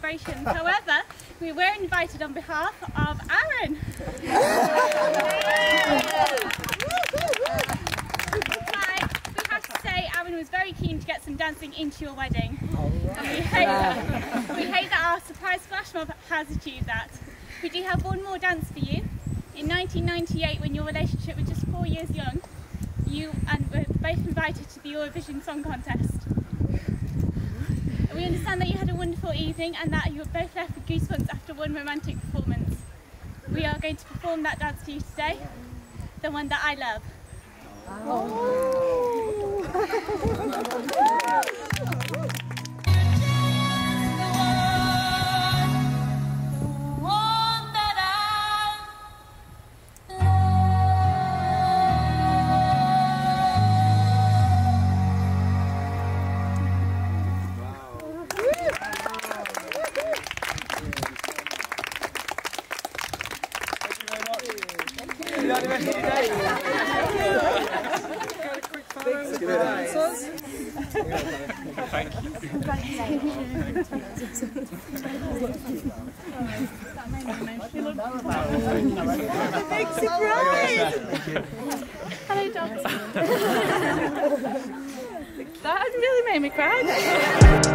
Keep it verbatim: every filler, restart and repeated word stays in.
celebrations. However, we were invited on behalf of Aaron. Hi, we have to say Aaron was very keen to get some dancing into your wedding. And we hope that, we hope that our surprise flash mob has achieved that. We do have one more dance for you. In nineteen ninety-eight, when your relationship was just four years young, you and were both invited to the Eurovision Song Contest. We understand that you had a wonderful evening and that you were both left with goosebumps after one romantic performance. We are going to perform that dance for you today, the one that I love. Oh. Thank you. Big surprise! Hello, Dobby. That really made me cry.